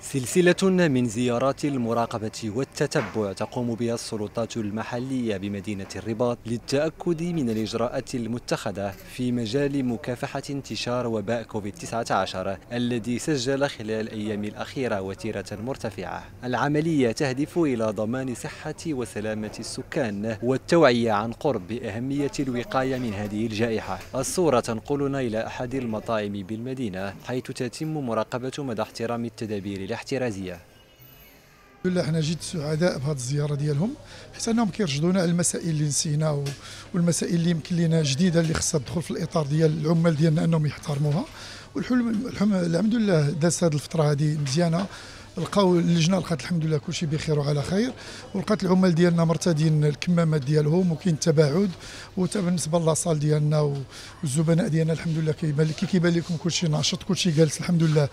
سلسلة من زيارات المراقبة والتتبع تقوم بها السلطات المحلية بمدينة الرباط للتأكد من الإجراءات المتخذة في مجال مكافحة انتشار وباء كوفيد-19 الذي سجل خلال الأيام الأخيرة وتيرة مرتفعة. العملية تهدف إلى ضمان صحة وسلامة السكان والتوعية عن قرب بأهمية الوقاية من هذه الجائحة. الصورة تنقلنا إلى أحد المطاعم بالمدينة حيث تتم مراقبة مدى احترام التدابير الاحترازية. الحمد لله حنا جد سعداء بهذه الزياره ديالهم، حيت انهم كيرشدونا على المسائل اللي نسينا والمسائل اللي يمكن لنا جديده اللي خصها تدخل في الاطار ديال العمال ديالنا انهم يحترموها. الحمد لله دازت هذه الفتره هذه مزيانه، لقاو اللجنه لقات الحمد لله كلشي بخير وعلى خير، ولقات العمال ديالنا مرتدين الكمامات ديالهم وكاين التباعد، وبالنسبه لاصال ديالنا والزبناء ديالنا الحمد لله كيبان لكم كلشي ناشط كلشي جالس الحمد لله.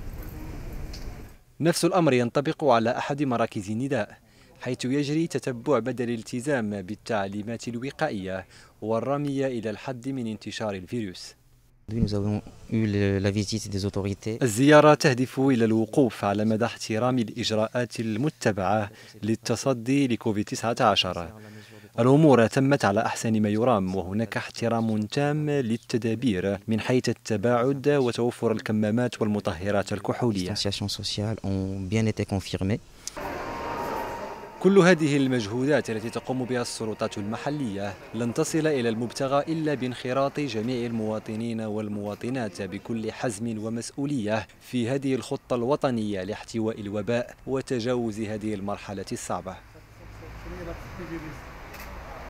نفس الأمر ينطبق على أحد مراكز النداء حيث يجري تتبع مدى الالتزام بالتعليمات الوقائية والرامية إلى الحد من انتشار الفيروس. الزيارة تهدف إلى الوقوف على مدى احترام الإجراءات المتبعة للتصدي لكوفيد-19. الأمور تمت على أحسن ما يرام، وهناك احترام تام للتدابير من حيث التباعد وتوفر الكمامات والمطهرات الكحولية. كل هذه المجهودات التي تقوم بها السلطات المحلية لن تصل إلى المبتغى إلا بانخراط جميع المواطنين والمواطنات بكل حزم ومسؤولية في هذه الخطة الوطنية لاحتواء الوباء وتجاوز هذه المرحلة الصعبة.